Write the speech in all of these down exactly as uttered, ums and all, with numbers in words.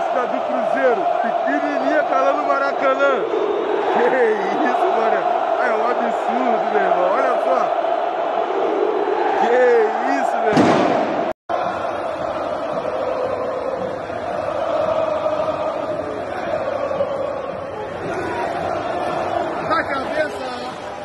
torcida do Cruzeiro, pequenininha calando o Maracanã. Que isso, mano. É um absurdo, meu irmão. Olha só. Que isso, meu irmão. Na cabeça.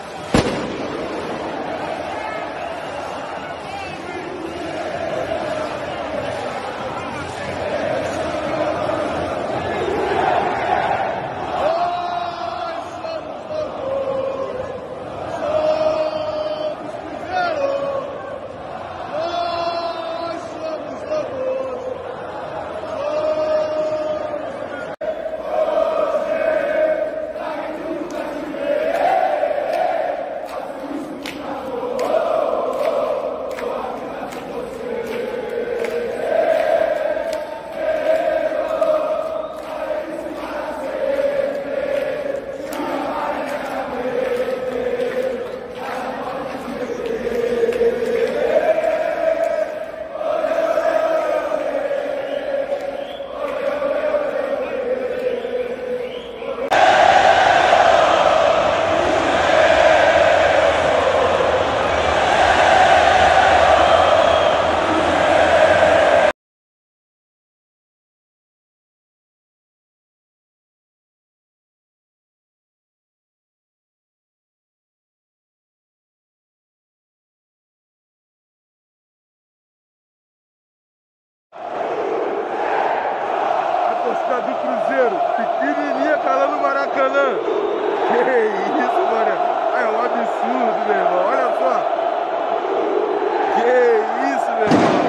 Torcida do Cruzeiro, pequenininha calando o Maracanã. Que isso, mano. É um absurdo, meu irmão. Olha só. Que isso, meu irmão.